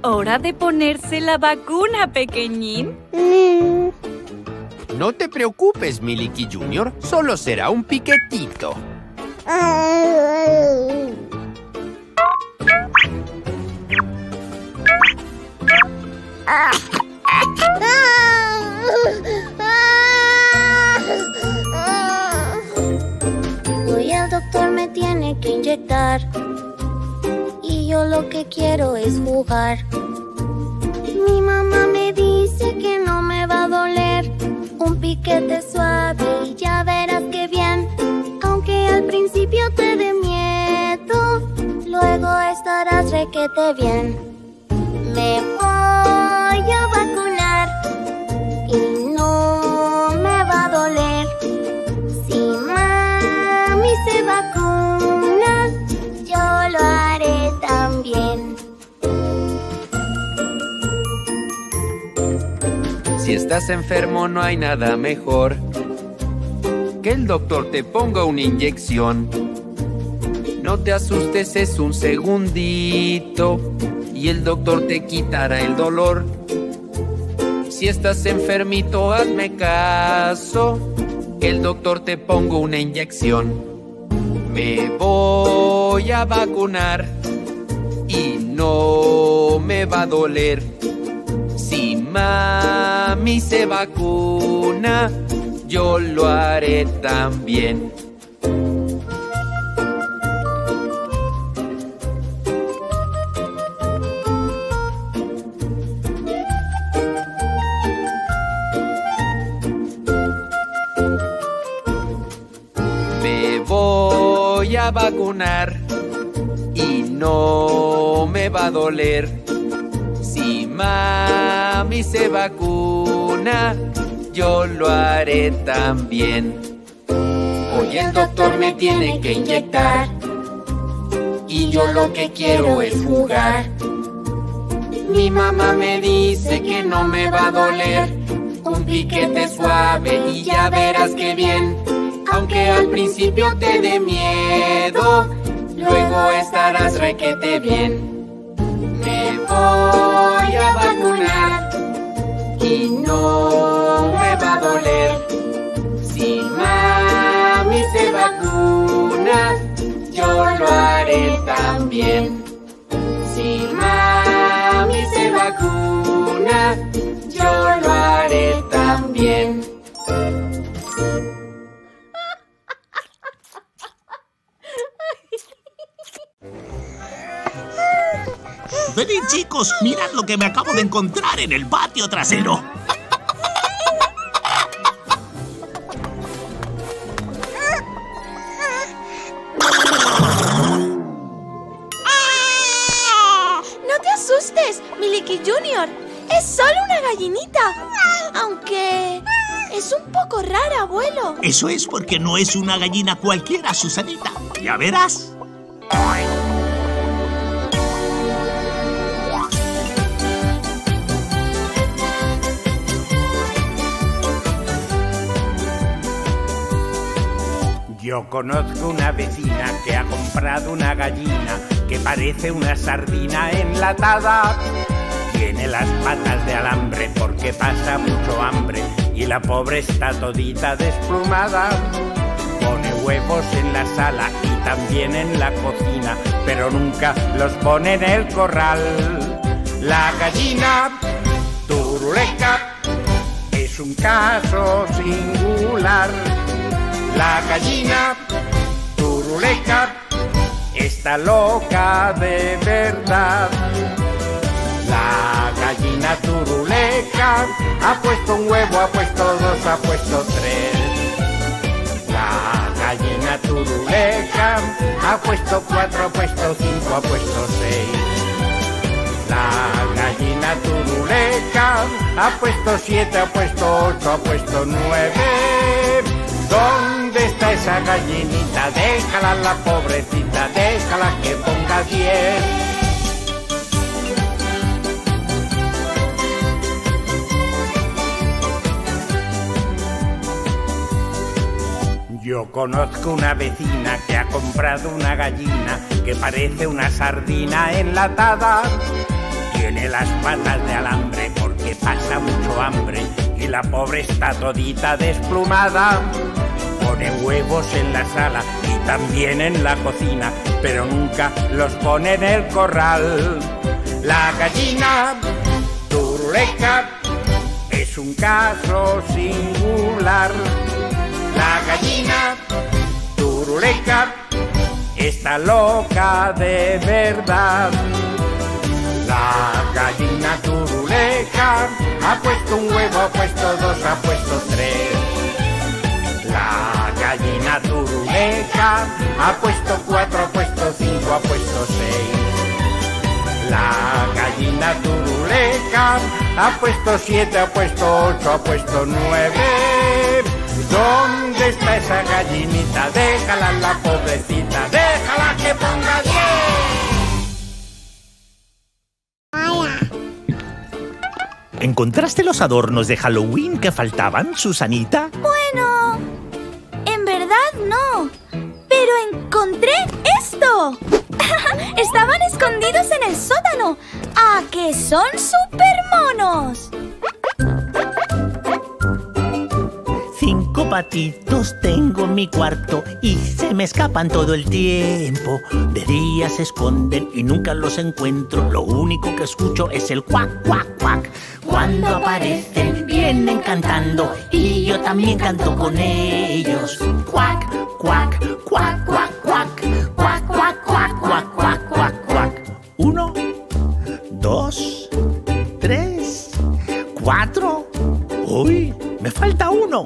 ¿Hora de ponerse la vacuna, pequeñín? No te preocupes, Milky Jr., solo será un piquetito. Hoy el doctor me tiene que inyectar y yo lo que quiero es jugar. Mi mamá me dice que no me va a doler, un piquete suave y ya verás que bien. Aunque al principio te dé miedo, luego estarás requete bien. Me voy a vacunar y no me va a doler. Si mami se vacuna, yo lo haré también. Si estás enfermo no hay nada mejor que el doctor te ponga una inyección. No te asustes, es un segundito y el doctor te quitará el dolor. Si estás enfermito, hazme caso, que el doctor te ponga una inyección. Me voy a vacunar y no me va a doler. Si mami se vacuna, yo lo haré también. Me voy a vacunar y no me va a doler. Si mami se vacuna, yo lo haré también. Hoy el doctor me tiene que inyectar y yo lo que quiero es jugar. Mi mamá me dice que no me va a doler, un piquete suave y ya verás que bien. Aunque al principio te dé miedo, luego estarás requete bien. Me voy a vacunar y no me va a doler. Si mami se vacuna, yo lo haré también. Si mami se vacuna, yo lo haré también. Venid, chicos, mirad lo que me acabo de encontrar en el patio trasero. No te asustes, Milky Jr. Es solo una gallinita. Aunque es un poco rara, abuelo. Eso es porque no es una gallina cualquiera, Susanita. Ya verás. Yo conozco una vecina que ha comprado una gallina que parece una sardina enlatada. Tiene las patas de alambre porque pasa mucho hambre y la pobre está todita desplumada. Pone huevos en la sala y también en la cocina, pero nunca los pone en el corral. La gallina turuleca es un caso singular. La gallina turuleca está loca de verdad. La gallina turuleca ha puesto un huevo, ha puesto dos, ha puesto tres. La gallina turuleca ha puesto cuatro, ha puesto cinco, ha puesto seis. La gallina turuleca ha puesto siete, ha puesto ocho, ha puesto nueve. ¿Dónde está esa gallinita? Déjala, la pobrecita, déjala que ponga 10. Yo conozco una vecina que ha comprado una gallina que parece una sardina enlatada. Tiene las patas de alambre porque pasa mucho hambre y la pobre está todita desplumada. Pone huevos en la sala y también en la cocina, pero nunca los pone en el corral. La gallina turuleca es un caso singular. La gallina turuleca está loca de verdad. La gallina turuleca ha puesto un huevo, ha puesto dos, ha puesto tres. La gallina turuleca ha puesto cuatro, ha puesto cinco, ha puesto seis. La gallina turuleca ha puesto siete, ha puesto ocho, ha puesto nueve. ¿Dónde está esa gallinita? Déjala, la pobrecita, déjala que ponga 10. ¿Encontraste los adornos de Halloween que faltaban, Susanita? Bueno, en verdad no. Pero encontré esto. Estaban escondidos en el sótano. ¡Ah, que son súper monos! 5 patitos tengo en mi cuarto y se me escapan todo el tiempo. De día se esconden y nunca los encuentro. Lo único que escucho es el cuac, cuac, cuac. Cuando aparecen vienen cantando y yo también canto con ellos. Cuac, cuac, cuac, cuac, cuac. Cuac, cuac, cuac, cuac, cuac, cuac, cuac. 1, 2, 3, 4. ¡Uy! ¡Me falta uno!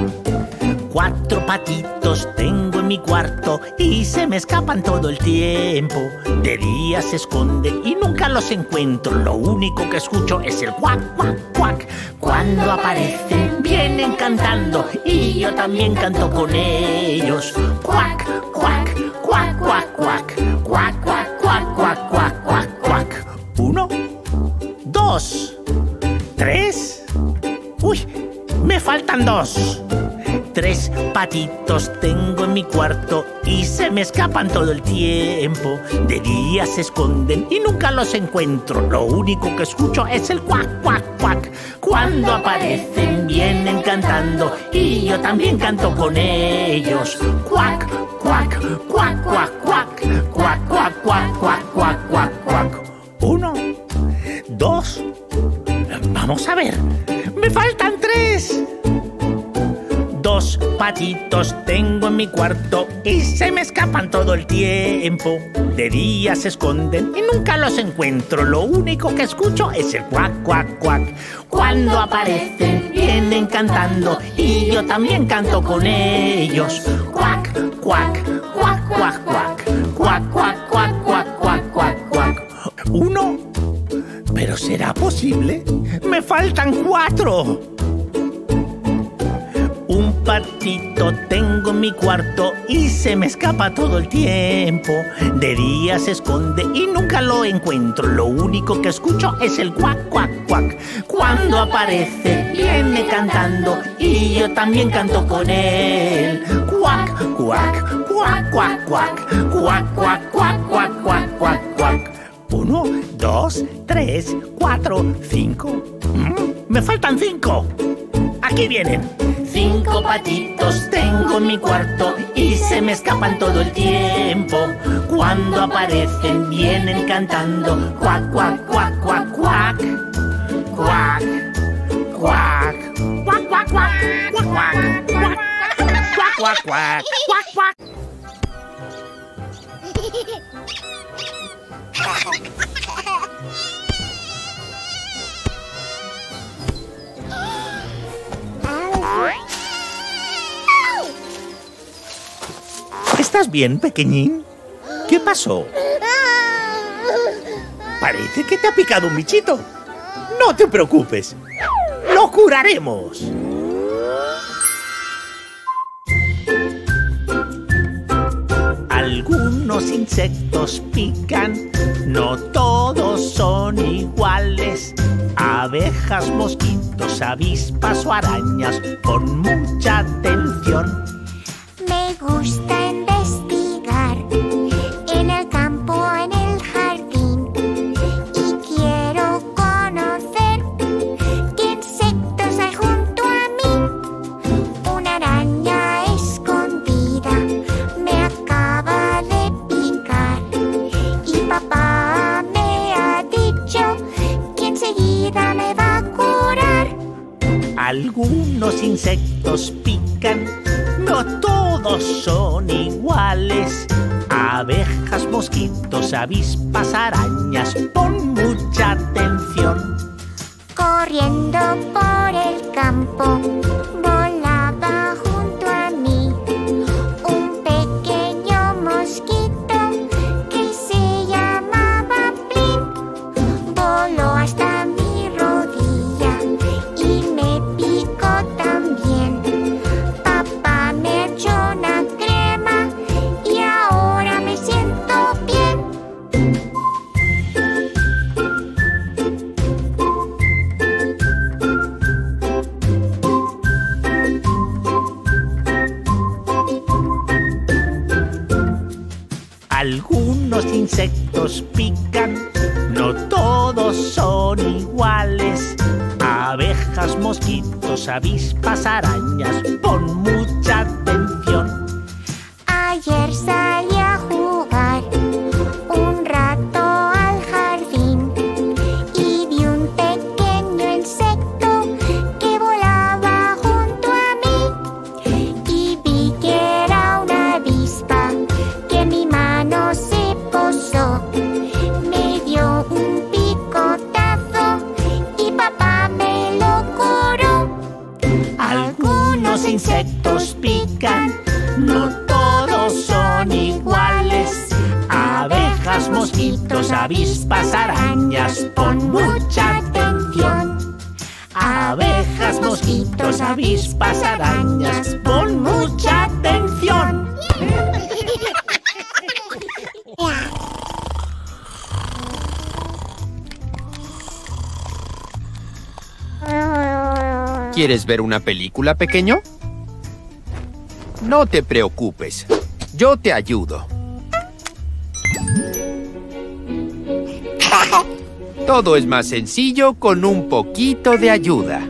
4 patitos tengo en mi cuarto y se me escapan todo el tiempo. De día se esconden y nunca los encuentro. Lo único que escucho es el cuac, cuac, cuac. Cuando aparecen vienen cantando y yo también canto con ellos. Cuac, cuac, cuac, cuac, cuac. Cuac, cuac, cuac, cuac, cuac, cuac, cuac. 1, 2, 3. ¡Uy! ¡Me faltan 2! 3 patitos tengo en mi cuarto y se me escapan todo el tiempo. De día se esconden y nunca los encuentro. Lo único que escucho es el cuac, cuac, cuac. Cuando aparecen vienen cantando y yo también canto con ellos. Cuac, cuac, cuac, cuac, cuac. Cuac, cuac, cuac, cuac, cuac, cuac, cuac. 1, 2. Vamos a ver. ¡Me faltan 3! 2 patitos tengo en mi cuarto y se me escapan todo el tiempo. De día se esconden y nunca los encuentro. Lo único que escucho es el cuac, cuac, cuac. Cuando aparecen vienen cantando y yo también canto con ellos. Cuac, cuac, cuac, cuac, cuac. Cuac, cuac, cuac, cuac, cuac, cuac, cuac. 1. ¿Pero será posible? ¡Me faltan 4! Un patito tengo en mi cuarto y se me escapa todo el tiempo. De día se esconde y nunca lo encuentro. Lo único que escucho es el cuac, cuac, cuac. Cuando aparece viene cantando y yo también canto con él. Cuac, cuac, cuac, cuac, cuac. Cuac, cuac, cuac, cuac, cuac, cuac, cuac. 1, 2, 3, 4, 5. ¡Me faltan 5! ¡Aquí vienen! 5 patitos tengo en mi cuarto y se me escapan todo el tiempo. Cuando aparecen vienen cantando cuac, cuac, cuac, cuac, cuac. Cuac, cuac, cuac, cuac, cuac, cuac, cuac, cuac, cuac, cuac, cuac, cuac, cuac. ¿Estás bien, pequeñín? ¿Qué pasó? Parece que te ha picado un bichito. No te preocupes. ¡Lo curaremos! Algunos insectos pican, no todos son iguales. Abejas, mosquitos, avispas o arañas, pon mucha atención. Me gusta investigar en el campo, en el jardín, y quiero insectos pican, no todos son iguales. Abejas, mosquitos, avispas, arañas, pon mucha atención. Corriendo por el campo, volaba junto a mí un pequeño mosquito que se llamaba Plin. Voló hasta mi rodilla y me picó también. Papá me echó una crema y ahora me siento bien. Algunos insectos pican, no todos son iguales. Abejas, mosquitos, avispas, arañas, pon mucha atención. Ayer salí a jugar un rato al jardín y vi un pequeño insecto que volaba junto a mí y vi que era una avispa que en mi mano se posó. Me dio un picotazo y papá me lo curó. Algunos insectos pican, no todos son iguales. Abejas, mosquitos, avispas, arañas, pon mucha atención. Abejas, mosquitos, avispas, arañas, pon mucha atención. ¿Quieres ver una película, pequeño? No te preocupes, yo te ayudo. Todo es más sencillo con un poquito de ayuda.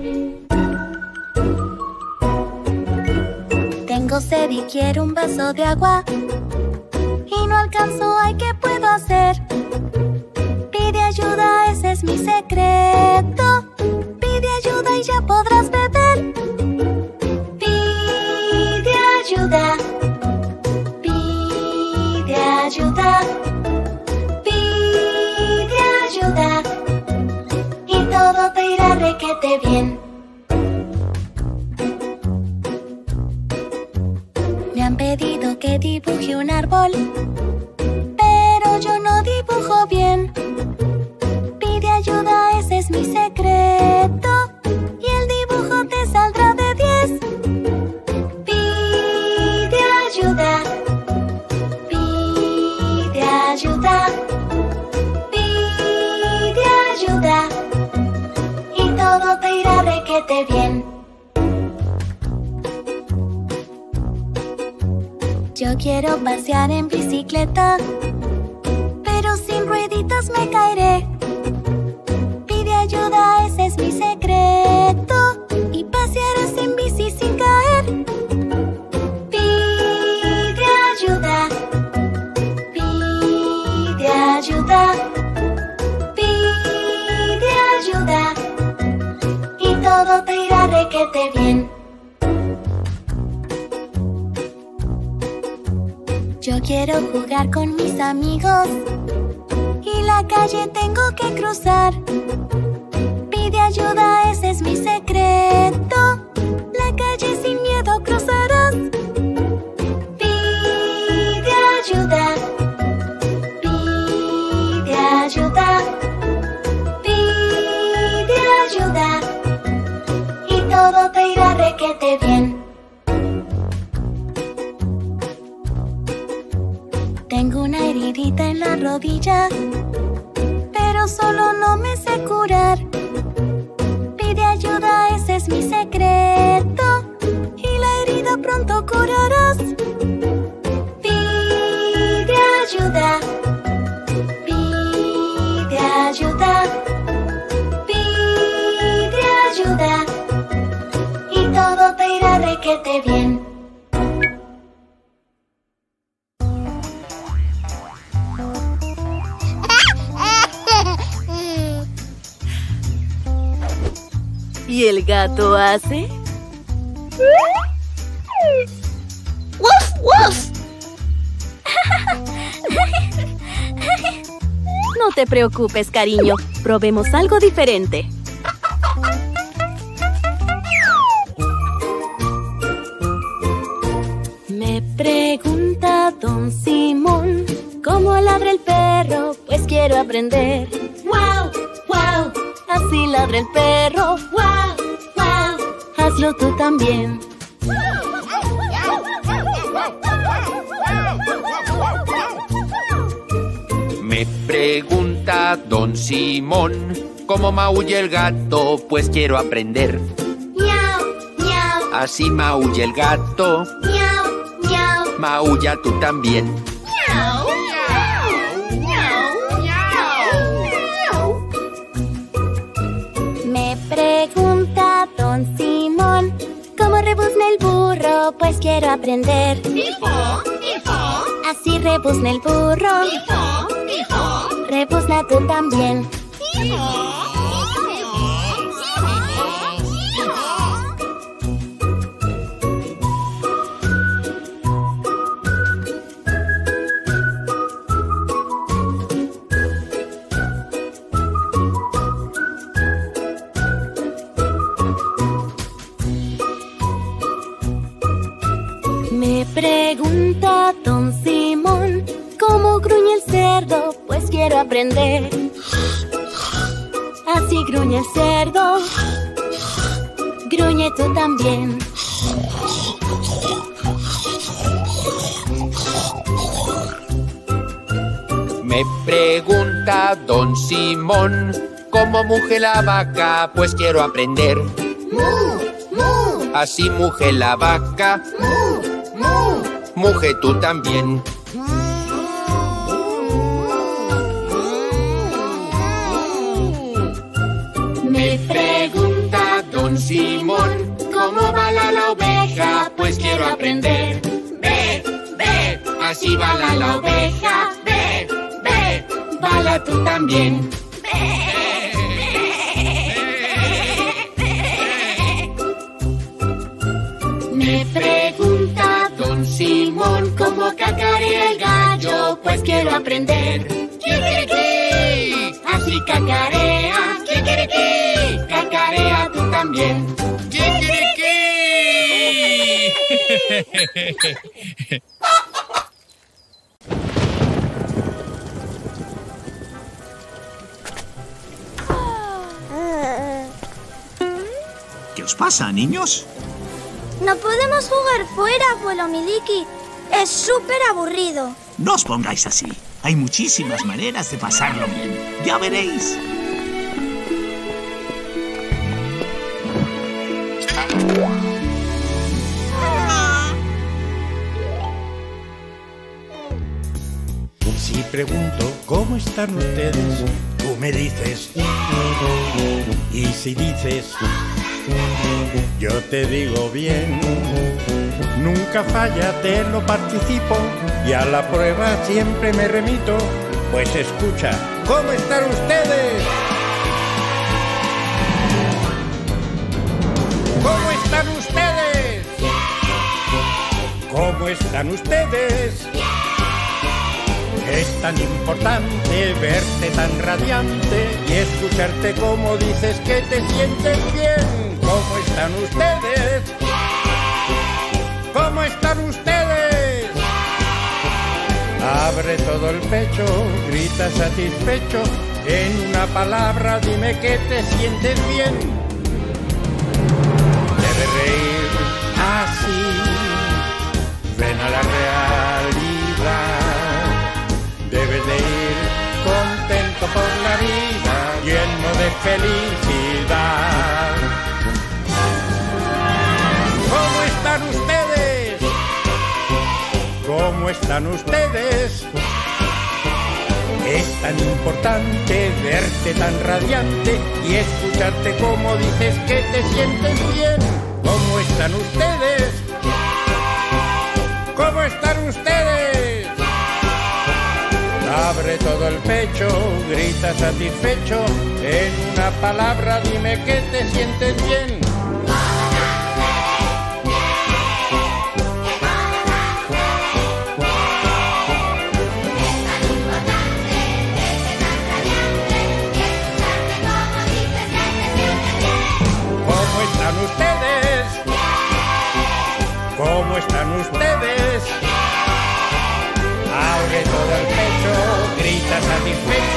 Tengo sed y quiero un vaso de agua y no alcanzo, ay, ¿qué puedo hacer? Pide ayuda, ese es mi secreto. Pide ayuda y ya podrás beber. Pide ayuda. Pide ayuda. Pide ayuda. Y todo te irá requete bien. Me han pedido que dibuje un árbol, pero yo no dibujo bien. Pide ayuda, ese es mi secreto, y el dibujo te saldrá de 10. Pide ayuda. Pide ayuda. Pide ayuda. Y todo te irá requete bien. Yo quiero pasear en bicicleta, pero sin rueditas me caeré. Pide ayuda, ese es mi secreto, y pasearé sin bici sin caer. Pide ayuda. Pide ayuda. Pide ayuda. Y todo te irá requete bien. Yo quiero jugar con mis amigos y la calle tengo que cruzar. Pide ayuda, ese es mi secreto. La calle sin miedo cruzarás. Pide ayuda. Pide ayuda. Pide ayuda. Y todo te irá requete bien. Tengo una heridita en la rodilla, pero solo no me sé curar. Pide ayuda, ese es mi secreto, y la herida pronto curarás. Pide ayuda. Pide ayuda. Pide ayuda. Y todo te irá requete bien. ¿Y el gato hace? ¡Wuf, wuf! No te preocupes, cariño. Probemos algo diferente. Me pregunta don Simón, ¿cómo ladra el perro? Pues quiero aprender. ¡Wow! ¡Wow! Así ladra el perro. ¡Wow! ¡Wow! Hazlo tú también. Me pregunta don Simón, ¿cómo maulla el gato? Pues quiero aprender. ¡Miau! ¡Miau! Así maulla el gato, ¡Miau! ¡Miau! maulla tú también. ¡Miau! Me pregunta don Simón, ¿cómo rebuzna el burro? Pues quiero aprender. Así rebuzna el burro. Rebuzna tú también. Me pregunta don Simón, ¿cómo gruñe el cerdo? Pues quiero aprender. Así gruñe el cerdo. Gruñe tú también. Me pregunta don Simón, ¿cómo muge la vaca? Pues quiero aprender. Así muge la vaca. Muge tú también. Me pregunta don Simón, ¿cómo bala la oveja? Pues quiero aprender. Ve, ve, así bala la oveja. Ve, ve, bala tú también. Me pregunta don Simón, ¿cómo cacarea el gallo? Pues quiero aprender. ¡Kikiriki! Así cacarea. ¡Kikiriki! Cacarea tú también. ¡Kikiriki! ¿Qué os pasa, niños? No podemos jugar fuera, abuelo Miliki. Es súper aburrido. No os pongáis así. Hay muchísimas maneras de pasarlo bien. Ya veréis. Si pregunto cómo están ustedes, tú me dices. Y si dices, yo te digo bien. Nunca falla, te lo participo, y a la prueba siempre me remito. Pues escucha, ¿cómo están ustedes? ¿Cómo están ustedes? ¿Cómo están ustedes? Es tan importante verte tan radiante y escucharte como dices que te sientes bien. ¿Cómo están ustedes? ¿Cómo están ustedes? Abre todo el pecho, grita satisfecho. En una palabra dime que te sientes bien. Debes reír así. Ven a la realidad. Debes de ir contento por la vida, lleno de felicidad. ¿Cómo están ustedes? ¿Cómo están ustedes? Es tan importante verte tan radiante y escucharte como dices que te sientes bien. ¿Cómo están ustedes? ¿Cómo están ustedes? Abre todo el pecho, grita satisfecho. En una palabra dime que te sientes bien. satisfecho.